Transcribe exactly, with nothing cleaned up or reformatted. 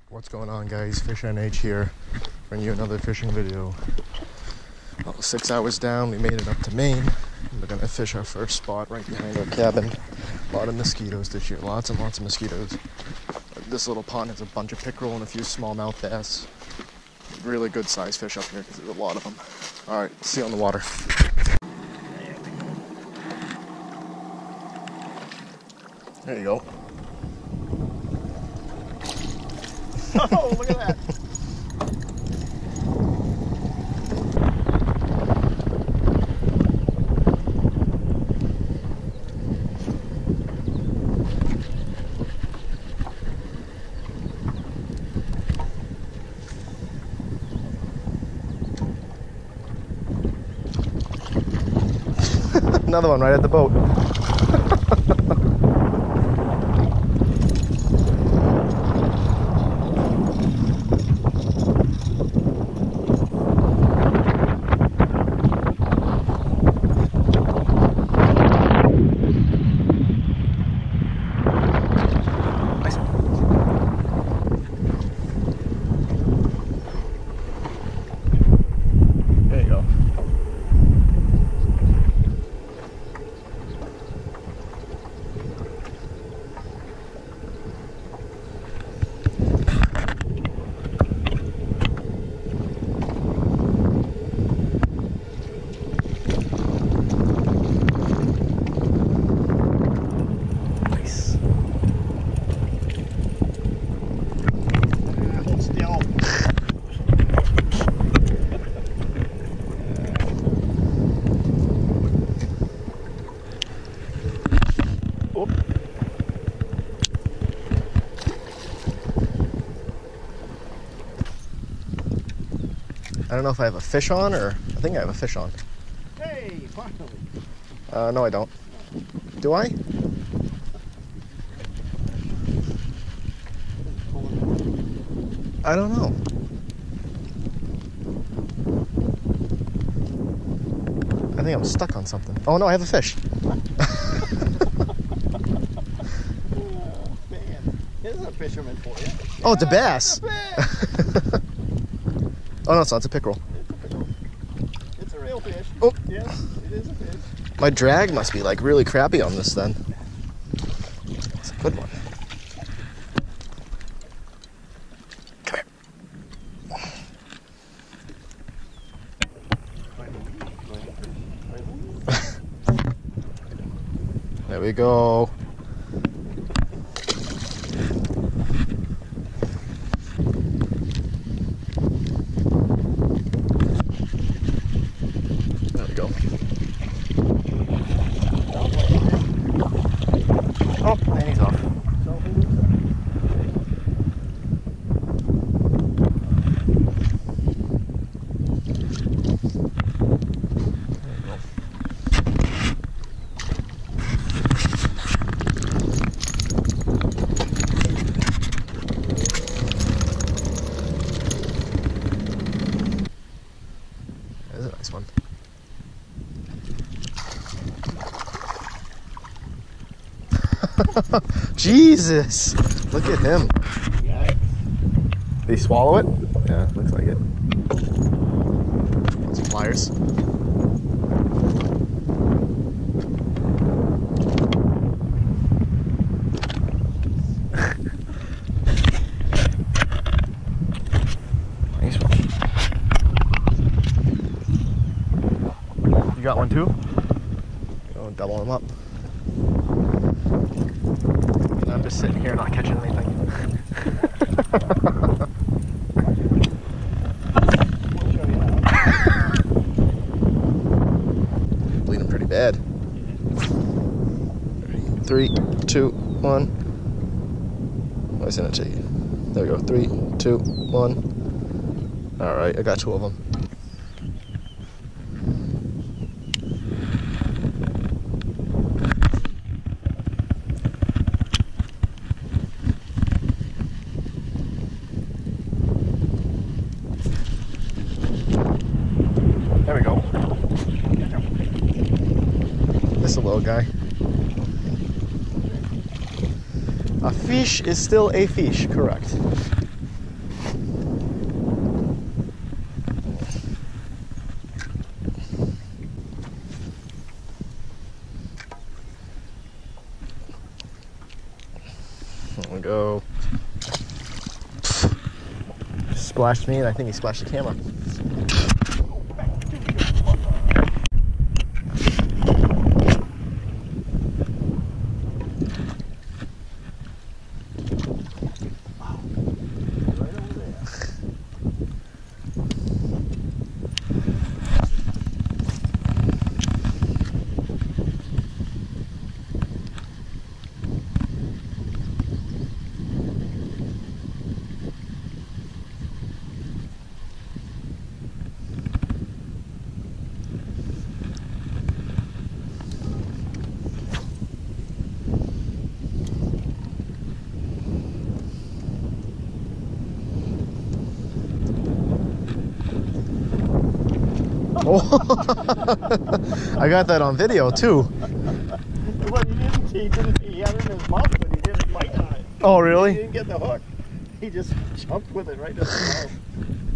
What's going on, guys? FishNH here, bringing you another fishing video. Well, six hours down, we made it up to Maine. We're gonna fish our first spot right behind our cabin. A lot of mosquitoes this year, lots and lots of mosquitoes. This little pond has a bunch of pickerel and a few smallmouth bass. Really good sized fish up here because there's a lot of them. All right, see you on the water. There you go. Oh, look at that. Another one right at the boat. There you go. I don't know if I have a fish on, or I think I have a fish on. Hey, finally. Uh, no, I don't. Do I? I don't know. I think I'm stuck on something. Oh no, I have a fish. Oh, man. Here's a fisherman for you. Oh, it's a Yeah, bass. It's a fish. Oh no, it's not. It's a pickerel. It's a pickerel. It's a real fish. Oh. Yes, it is a fish. My drag must be like really crappy on this then. It's a good one. Come here. There we go. There we go. Oh, and he's off. There's a nice one. Jesus! Look at him. Did he swallow it? Yeah, looks like it. Some pliers. Nice one. You got one too? Go double him up. I'm just sitting here not catching anything. Bleeding pretty bad. Three, two, one. Why isn't it to you? There we go. Three, two, one. All right, I got two of them. There we go. This a little guy. A fish is still a fish, correct. so splashed me, and I think he splashed the camera. Oh, I got that on video too. Well, he didn't, he didn't, he had it in his mouth, but he didn't bite on it. Oh, really? He didn't get the hook. He just jumped with it right in his mouth.